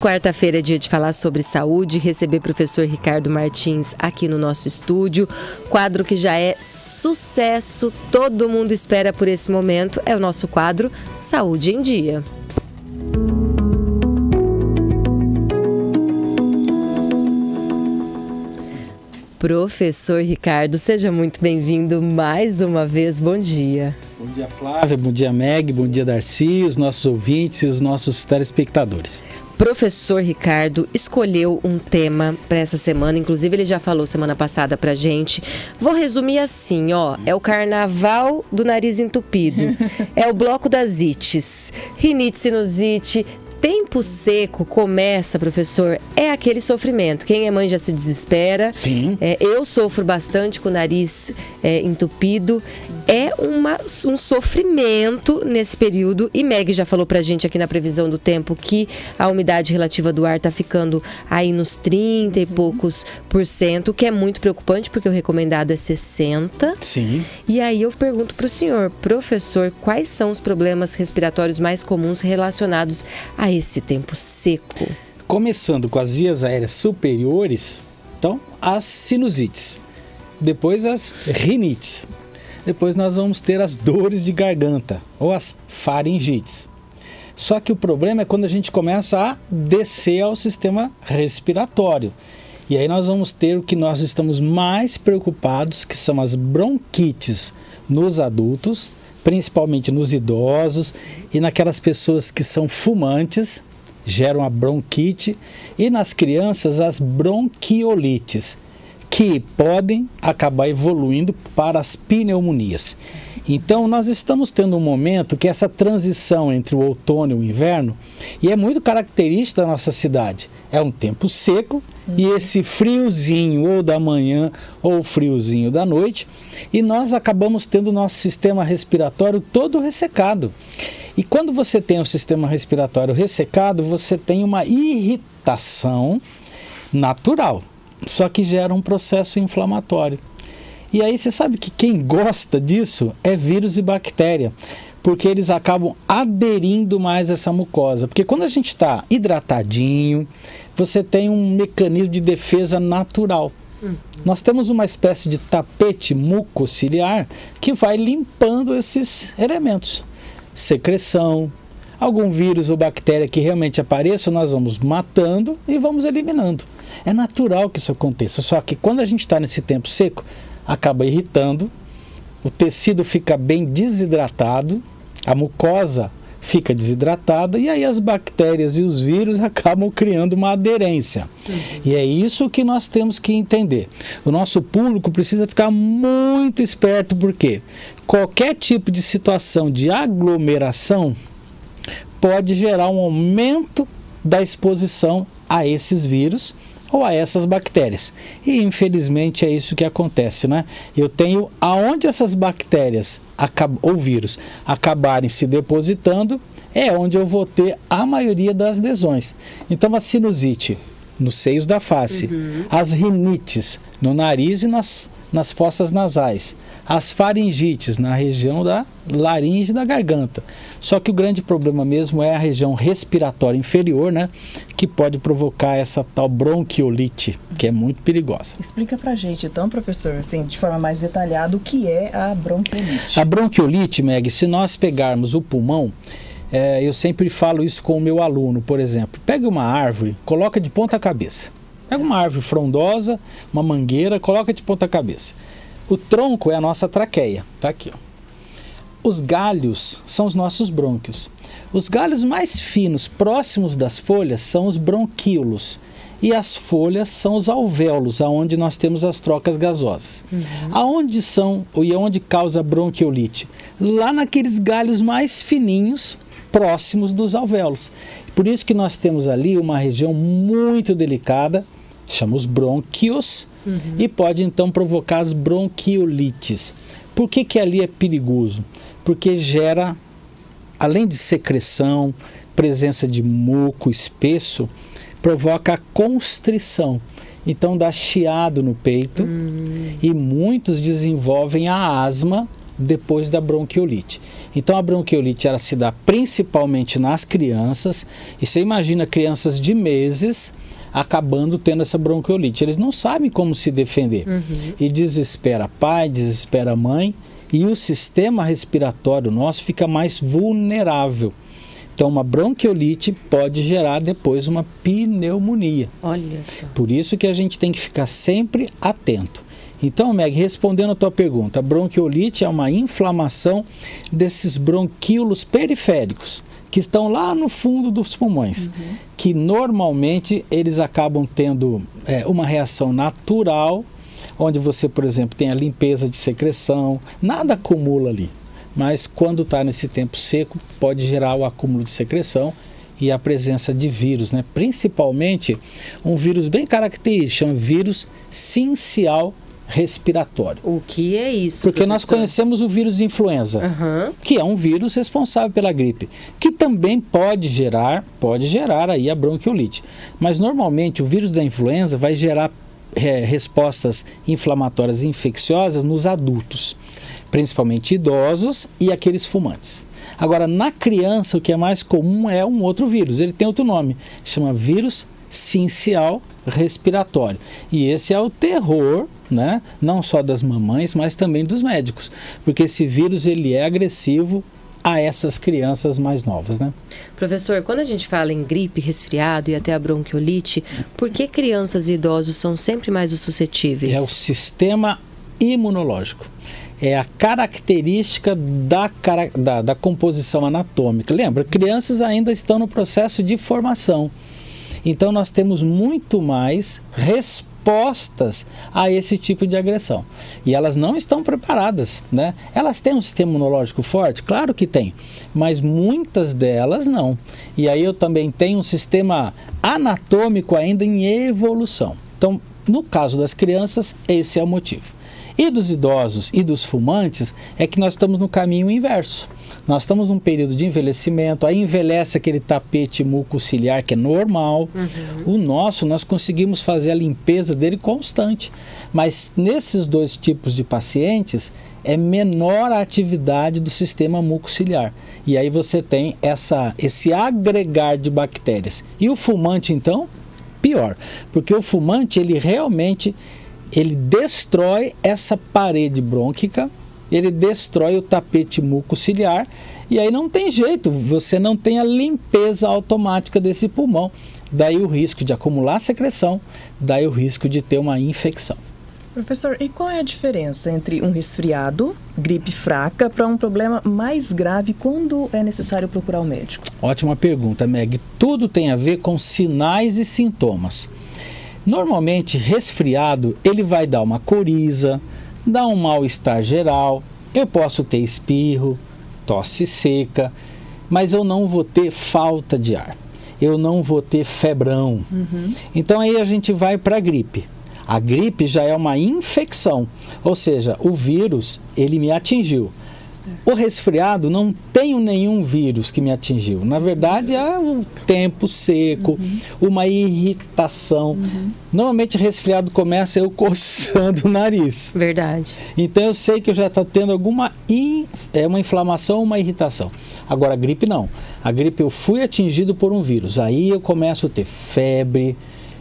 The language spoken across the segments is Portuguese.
quarta-feira é dia de falar sobre saúde, receber o professor Ricardo Martins aqui no nosso estúdio. Quadro que já é sucesso, todo mundo espera por esse momento, é o nosso quadro Saúde em Dia. Professor Ricardo, seja muito bem-vindo mais uma vez, bom dia. Bom dia, Flávia, bom dia, Meg, bom dia, Darcy, os nossos ouvintes e os nossos telespectadores. Professor Ricardo escolheu um tema para essa semana, inclusive ele já falou semana passada pra gente. Vou resumir assim, ó, é o carnaval do nariz entupido, é o bloco das ites, rinite, sinusite. Tempo seco começa, professor, é aquele sofrimento. Quem é mãe já se desespera. Sim. Eu sofro bastante com o nariz entupido. É um sofrimento nesse período. E Meg já falou pra gente aqui na previsão do tempo que a umidade relativa do ar tá ficando aí nos 30 e poucos %, que é muito preocupante, porque o recomendado é 60. Sim. E aí eu pergunto pro senhor, professor, quais são os problemas respiratórios mais comuns relacionados a esse tempo seco? Começando com as vias aéreas superiores, então as sinusites, depois as rinites, depois nós vamos ter as dores de garganta ou as faringites. Só que o problema é quando a gente começa a descer ao sistema respiratório. E aí nós vamos ter o que nós estamos mais preocupados, que são as bronquites nos adultos, principalmente nos idosos e naquelas pessoas que são fumantes, geram a bronquite, e nas crianças as bronquiolites, que podem acabar evoluindo para as pneumonias. Então nós estamos tendo um momento que essa transição entre o outono e o inverno, e é muito característico da nossa cidade, é um tempo seco, e esse friozinho ou da manhã ou friozinho da noite, e nós acabamos tendo o nosso sistema respiratório todo ressecado. E quando você tem o sistema respiratório ressecado, você tem uma irritação natural, só que gera um processo inflamatório. E aí você sabe que quem gosta disso é vírus e bactéria, porque eles acabam aderindo mais a essa mucosa. Porque quando a gente está hidratadinho, você tem um mecanismo de defesa natural. Nós temos uma espécie de tapete mucociliar que vai limpando esses elementos. Secreção, algum vírus ou bactéria que realmente apareça, nós vamos matando e vamos eliminando. É natural que isso aconteça, só que quando a gente está nesse tempo seco, acaba irritando, o tecido fica bem desidratado, a mucosa fica desidratada e aí as bactérias e os vírus acabam criando uma aderência. E é isso que nós temos que entender. O nosso público precisa ficar muito esperto, porque qualquer tipo de situação de aglomeração pode gerar um aumento da exposição a esses vírus ou a essas bactérias. E infelizmente é isso que acontece, né? Eu tenho aonde essas bactérias ou vírus acabarem se depositando, é onde eu vou ter a maioria das lesões. Então a sinusite nos seios da face, as rinites no nariz e nas fossas nasais, as faringites na região da laringe e da garganta. Só que o grande problema mesmo é a região respiratória inferior, né? Que pode provocar essa tal bronquiolite, que é muito perigosa. Explica pra gente então, professor, assim, de forma mais detalhada, o que é a bronquiolite. A bronquiolite, Meg, se nós pegarmos o pulmão, eu sempre falo isso com o meu aluno, por exemplo. Pega uma árvore, coloca de ponta cabeça. Pega uma árvore frondosa, uma mangueira, coloca de ponta cabeça. O tronco é a nossa traqueia, tá aqui, ó. Os galhos são os nossos brônquios. Os galhos mais finos, próximos das folhas, são os bronquíolos. E as folhas são os alvéolos, aonde nós temos as trocas gasosas. Aonde são e aonde causa a bronquiolite? Lá naqueles galhos mais fininhos, próximos dos alvéolos. Por isso que nós temos ali uma região muito delicada, chama os brônquios, e pode então provocar as bronquiolites. Por que ali é perigoso? Porque gera, além de secreção, presença de muco espesso, provoca a constrição. Então dá chiado no peito e muitos desenvolvem a asma depois da bronquiolite. Então a bronquiolite ela se dá principalmente nas crianças, e você imagina crianças de meses acabando tendo essa bronquiolite. Eles não sabem como se defender. E desespera pai, desespera mãe, e o sistema respiratório nosso fica mais vulnerável. Então uma bronquiolite pode gerar depois uma pneumonia. Olha só. Por isso que a gente tem que ficar sempre atento. Então, Meg, respondendo a tua pergunta, a bronquiolite é uma inflamação desses bronquíolos periféricos, que estão lá no fundo dos pulmões, que normalmente eles acabam tendo uma reação natural, onde você, por exemplo, tem a limpeza de secreção, nada acumula ali. Mas quando está nesse tempo seco, pode gerar o acúmulo de secreção e a presença de vírus, né? Principalmente um vírus bem característico, chama vírus sincial respiratório. O que é isso, Porque professor? nós conhecemos o vírus influenza, que é um vírus responsável pela gripe, que também pode gerar aí a bronquiolite. Mas normalmente o vírus da influenza vai gerar respostas inflamatórias infecciosas nos adultos, principalmente idosos e aqueles fumantes. Agora, na criança, o que é mais comum é um outro vírus. Ele tem outro nome, chama vírus sincial respiratório. E esse é o terror, né? Não só das mamães, mas também dos médicos, porque esse vírus ele é agressivo a essas crianças mais novas, né? Professor, quando a gente fala em gripe, resfriado e até a bronquiolite, por que crianças e idosos são sempre mais suscetíveis? É o sistema imunológico. É a característica da composição anatômica. Lembra, crianças ainda estão no processo de formação. Então nós temos muito mais respostas a esse tipo de agressão. E elas não estão preparadas, né? Elas têm um sistema imunológico forte? Claro que tem, mas muitas delas não. E aí eu também tenho um sistema anatômico ainda em evolução. Então, no caso das crianças, esse é o motivo. E dos idosos e dos fumantes é que nós estamos no caminho inverso. Nós estamos num período de envelhecimento, aí envelhece aquele tapete mucociliar que é normal. O nosso, nós conseguimos fazer a limpeza dele constante. Mas nesses dois tipos de pacientes, é menor a atividade do sistema mucociliar. E aí você tem esse agregar de bactérias. E o fumante, então, pior. Porque o fumante, ele realmente destrói essa parede brônquica, ele destrói o tapete mucociliar e aí não tem jeito, você não tem a limpeza automática desse pulmão. Daí o risco de acumular secreção, daí o risco de ter uma infecção. Professor, e qual é a diferença entre um resfriado, gripe fraca, para um problema mais grave quando é necessário procurar o médico? Ótima pergunta, Meg. Tudo tem a ver com sinais e sintomas. Normalmente, resfriado, ele vai dar uma coriza, dá um mal-estar geral, eu posso ter espirro, tosse seca, mas eu não vou ter falta de ar, eu não vou ter febrão. Então aí a gente vai para a gripe. A gripe já é uma infecção, ou seja, o vírus, ele me atingiu. O resfriado, não tenho nenhum vírus que me atingiu. Na verdade, é um tempo seco, uma irritação. Normalmente, resfriado começa eu coçando o nariz. Verdade. Então, eu sei que eu já estou tendo uma inflamação, uma irritação. Agora, a gripe não. A gripe, eu fui atingido por um vírus. Aí eu começo a ter febre,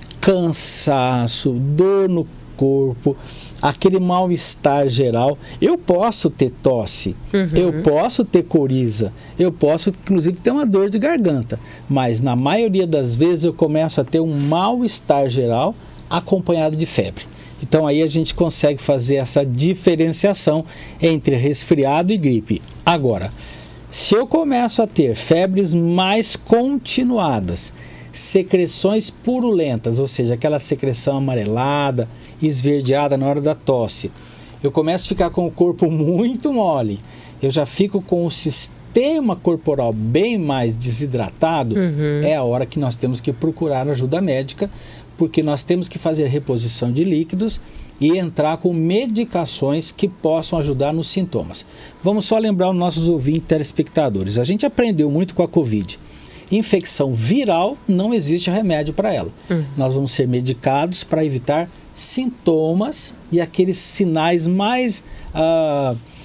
cansaço, dor no corpo, aquele mal-estar geral. Eu posso ter tosse, eu posso ter coriza, eu posso inclusive ter uma dor de garganta, mas na maioria das vezes eu começo a ter um mal-estar geral acompanhado de febre. Então aí a gente consegue fazer essa diferenciação entre resfriado e gripe. Agora, se eu começo a ter febres mais continuadas, secreções purulentas, ou seja, aquela secreção amarelada, esverdeada na hora da tosse, eu começo a ficar com o corpo muito mole, eu já fico com o sistema corporal bem mais desidratado, é a hora que nós temos que procurar ajuda médica, porque nós temos que fazer reposição de líquidos e entrar com medicações que possam ajudar nos sintomas. Vamos só lembrar os nossos ouvintes telespectadores, a gente aprendeu muito com a Covid. Infecção viral, não existe remédio para ela. Nós vamos ser medicados para evitar sintomas e aqueles sinais mais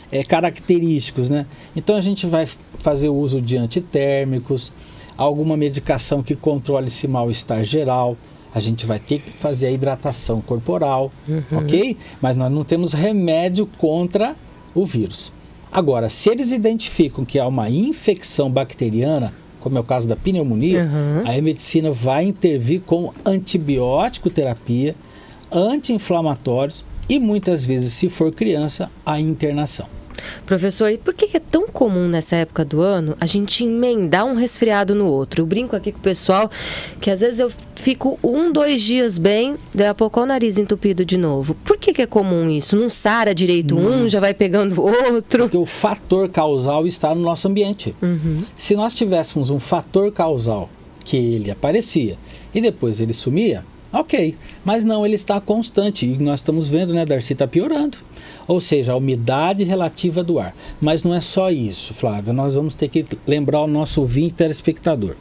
característicos, né? Então a gente vai fazer o uso de antitérmicos, alguma medicação que controle esse mal-estar geral. A gente vai ter que fazer a hidratação corporal, ok? Mas nós não temos remédio contra o vírus. Agora, se eles identificam que há uma infecção bacteriana, como é o caso da pneumonia, a medicina vai intervir com antibiótico terapia, anti-inflamatórios e muitas vezes, se for criança, a internação. Professor, e por que é tão comum nessa época do ano a gente emendar um resfriado no outro? Eu brinco aqui com o pessoal que às vezes eu fico 1, 2 dias bem, daí a pouco o nariz entupido de novo. Por que é comum isso? Não sara direito um, já vai pegando o outro? Porque o fator causal está no nosso ambiente. Se nós tivéssemos um fator causal que ele aparecia e depois ele sumia, ok, mas não, ele está constante e nós estamos vendo, né, Darcy, está piorando. Ou seja, a umidade relativa do ar. Mas não é só isso, Flávia, nós vamos ter que lembrar o nosso ouvinte telespectador.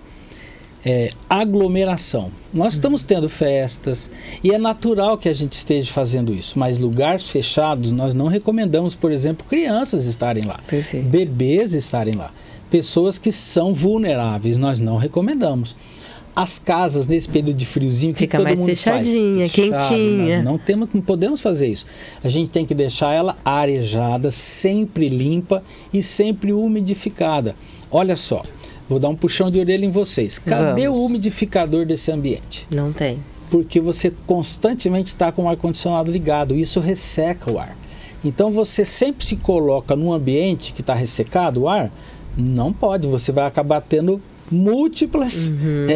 Aglomeração. Nós estamos tendo festas e é natural que a gente esteja fazendo isso, mas lugares fechados nós não recomendamos, por exemplo, crianças estarem lá, bebês estarem lá, pessoas que são vulneráveis, nós não recomendamos. As casas, nesse período de friozinho, que fica todo mais mundo fechadinha, faz? quentinha. Nós não podemos fazer isso. A gente tem que deixar ela arejada, sempre limpa e sempre umidificada. Olha só, vou dar um puxão de orelha em vocês. Cadê o umidificador desse ambiente? Não tem. Porque você constantemente está com o ar-condicionado ligado, isso resseca o ar. Então você sempre se coloca num ambiente que está ressecado o ar, não pode, você vai acabar tendo múltiplas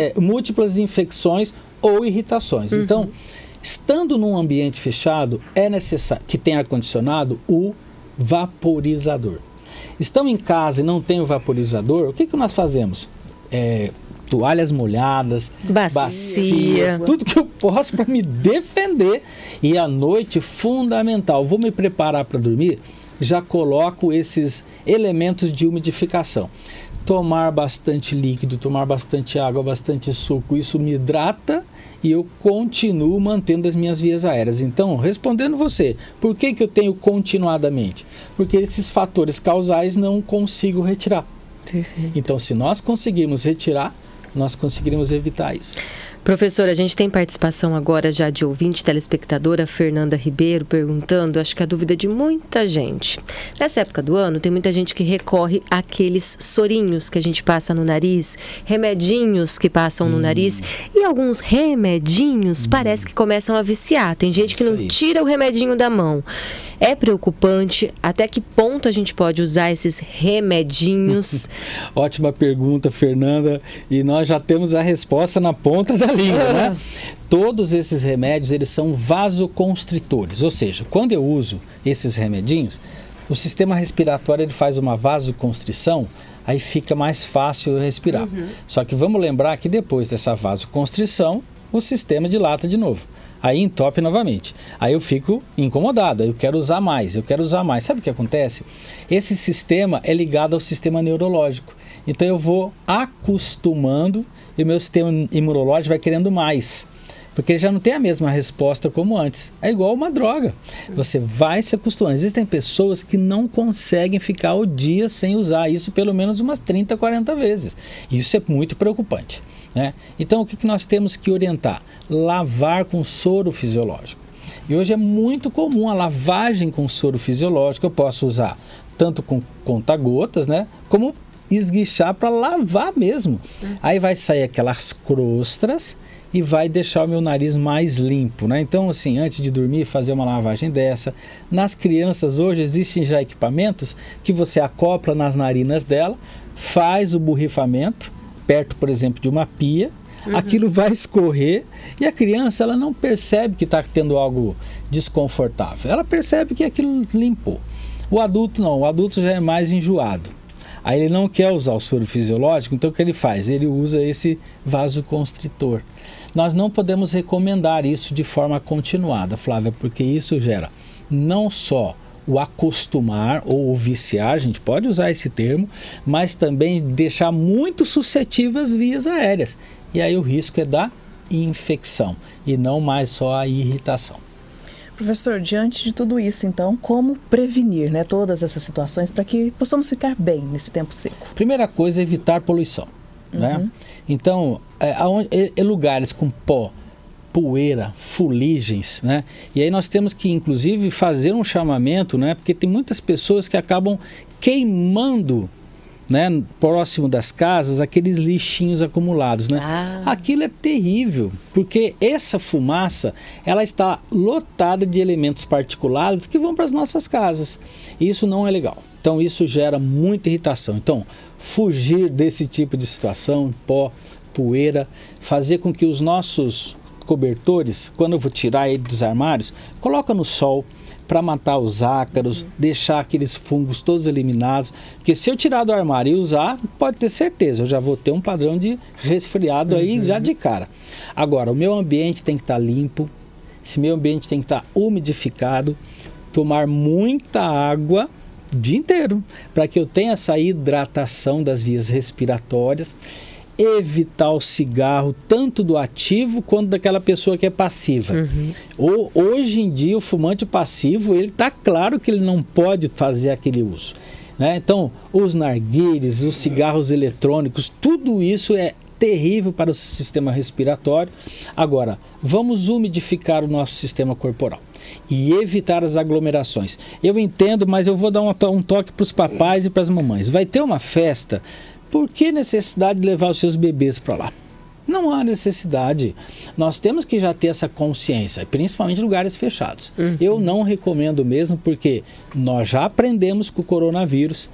infecções ou irritações. Então, estando num ambiente fechado, é necessário que tenha ar-condicionado o vaporizador. Estamos em casa e não tem o vaporizador, o que nós fazemos? Toalhas molhadas, bacias, tudo que eu posso para me defender. E à noite, fundamental, vou me preparar para dormir, já coloco esses elementos de umidificação. Tomar bastante líquido, tomar bastante água, bastante suco, isso me hidrata e eu continuo mantendo as minhas vias aéreas. Então, respondendo você, por que eu tenho continuadamente? Porque esses fatores causais não consigo retirar. Perfeito. Então, se nós conseguirmos retirar, nós conseguiremos evitar isso. Professora, a gente tem participação agora já de ouvinte telespectadora, Fernanda Ribeiro, perguntando, acho que a dúvida de muita gente. Nessa época do ano, tem muita gente que recorre àqueles sorinhos que a gente passa no nariz, remedinhos que passam no nariz, e alguns remedinhos parece que começam a viciar. Tem gente que não tira o remedinho da mão. É preocupante? Até que ponto a gente pode usar esses remedinhos? Ótima pergunta, Fernanda. E nós já temos a resposta na ponta da língua, né? Todos esses remédios, eles são vasoconstritores. Ou seja, quando eu uso esses remedinhos, o sistema respiratório ele faz uma vasoconstrição, aí fica mais fácil eu respirar. Só que vamos lembrar que depois dessa vasoconstrição, o sistema dilata de novo. Aí entope novamente. Aí eu fico incomodado, aí eu quero usar mais, Sabe o que acontece? Esse sistema é ligado ao sistema neurológico. Então eu vou acostumando e o meu sistema imunológico vai querendo mais. Porque ele já não tem a mesma resposta como antes. É igual uma droga. Você vai se acostumando. Existem pessoas que não conseguem ficar o dia sem usar isso pelo menos umas 30, 40 vezes. Isso é muito preocupante, né? Então o que nós temos que orientar? Lavar com soro fisiológico. E hoje é muito comum a lavagem com soro fisiológico. Eu posso usar tanto com conta-gotas, né, como esguichar para lavar mesmo. Aí vai sair aquelas crostras e vai deixar o meu nariz mais limpo, né? Então, assim, antes de dormir, fazer uma lavagem dessa. Nas crianças hoje existem já equipamentos que você acopla nas narinas dela, faz o borrifamento, perto, por exemplo, de uma pia, aquilo vai escorrer e a criança ela não percebe que está tendo algo desconfortável. Ela percebe que aquilo limpou. O adulto não, o adulto já é mais enjoado. Aí ele não quer usar o soro fisiológico, então o que ele faz? Ele usa esse vasoconstritor. Nós não podemos recomendar isso de forma continuada, Flávia, porque isso gera não só o acostumar ou o viciar, a gente pode usar esse termo, mas também deixar muito suscetível as vias aéreas. E aí o risco é da infecção e não mais só a irritação. Professor, diante de tudo isso, então, como prevenir, né, todas essas situações para que possamos ficar bem nesse tempo seco? Primeira coisa é evitar poluição, né? Então, lugares com pó, poeira, fuligens, né? E aí nós temos que, inclusive, fazer um chamamento, né? Porque tem muitas pessoas que acabam queimando, né, próximo das casas, aqueles lixinhos acumulados, né? Aquilo é terrível, porque essa fumaça, ela está lotada de elementos particulados que vão para as nossas casas. E isso não é legal. Então, isso gera muita irritação. Então, fugir desse tipo de situação, pó, poeira, fazer com que os nossos cobertores, quando eu vou tirar ele dos armários, coloca no sol para matar os ácaros, deixar aqueles fungos todos eliminados, porque se eu tirar do armário e usar, pode ter certeza, eu já vou ter um padrão de resfriado aí já de cara. Agora, o meu ambiente tem que estar limpo, esse meu ambiente tem que estar umidificado, tomar muita água o dia inteiro, para que eu tenha essa hidratação das vias respiratórias, evitar o cigarro, tanto do ativo quanto daquela pessoa que é passiva. Hoje em dia, o fumante passivo, ele está claro que ele não pode fazer aquele uso, né? Então, os narguilés, os cigarros eletrônicos, tudo isso é terrível para o sistema respiratório. Agora, vamos umidificar o nosso sistema corporal e evitar as aglomerações. Eu entendo, mas eu vou dar um toque para os papais e para as mamães. Vai ter uma festa, por que necessidade de levar os seus bebês para lá? Não há necessidade. Nós temos que já ter essa consciência, principalmente em lugares fechados. Eu não recomendo mesmo, porque nós já aprendemos com o coronavírus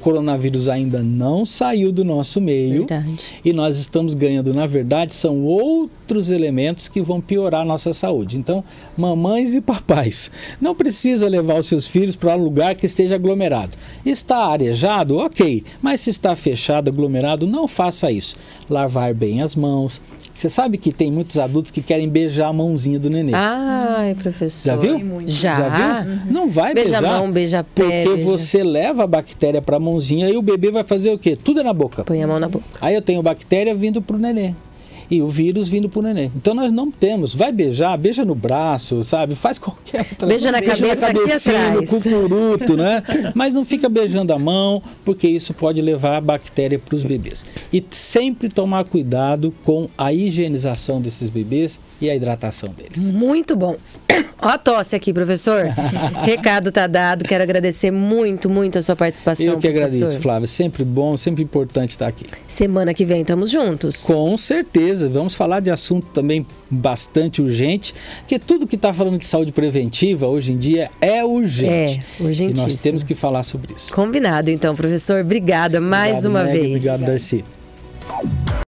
ainda não saiu do nosso meio. Verdade. E nós estamos ganhando, na verdade, são outros elementos que vão piorar a nossa saúde. Então, mamães e papais, não precisa levar os seus filhos para um lugar que esteja aglomerado. Está arejado? Ok, mas se está fechado, aglomerado, não faça isso. Lavar bem as mãos. Você sabe que tem muitos adultos que querem beijar a mãozinha do nenê. Ai, professor. Já viu? Já viu? Não vai beija beijar. Beija a mão, beija a pé. Porque você leva a bactéria para a mãozinha e o bebê vai fazer o quê? Tudo é na boca. Põe a mão na boca. Aí eu tenho bactéria vindo para o nenê. E o vírus vindo para o neném. Então nós não temos. Vai beijar, beija no braço, sabe? Faz qualquer outra. Beija na cabeça aqui atrás. No cucuruto, né? Mas não fica beijando a mão, porque isso pode levar a bactéria para os bebês. E sempre tomar cuidado com a higienização desses bebês e a hidratação deles. Muito bom. Ó a tosse aqui, professor. Recado tá dado. Quero agradecer muito, muito a sua participação, Eu que professor. agradeço, Flávia. Sempre bom, sempre importante estar aqui. Semana que vem estamos juntos. Com certeza. Vamos falar de assunto também bastante urgente, porque tudo que está falando de saúde preventiva hoje em dia é urgente. É, urgentíssimo. E nós temos que falar sobre isso. Combinado, então, professor. Obrigada mais uma vez. Obrigado, Darcy.